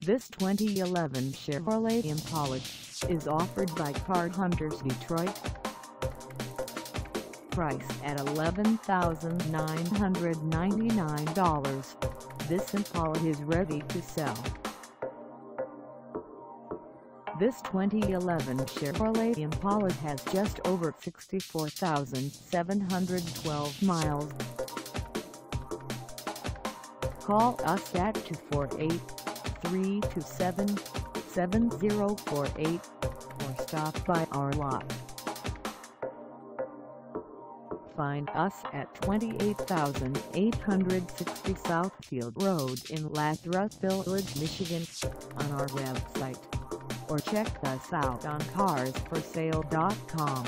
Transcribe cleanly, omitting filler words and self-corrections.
This 2011 Chevrolet Impala is offered by Car Hunterz Detroit. Priced at $11,999, this Impala is ready to sell. This 2011 Chevrolet Impala has just over 64,712 miles. Call us at 248-327-7048 or stop by our lot. Find us at 28,860 Southfield Road in Lathrup Villlage, Michigan, on our website, or check us out on carsforsale.com.